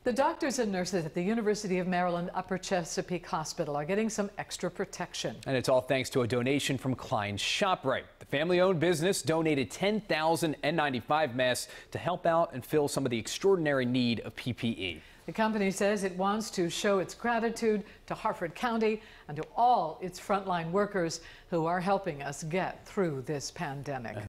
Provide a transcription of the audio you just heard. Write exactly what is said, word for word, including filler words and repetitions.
The doctors and nurses at the University of Maryland Upper Chesapeake Hospital are getting some extra protection. And it's all thanks to a donation from Klein's ShopRite. The family-owned business donated ten thousand N ninety-five masks to help out and fill some of the extraordinary need of P P E. The company says it wants to show its gratitude to Harford County and to all its frontline workers who are helping us get through this pandemic.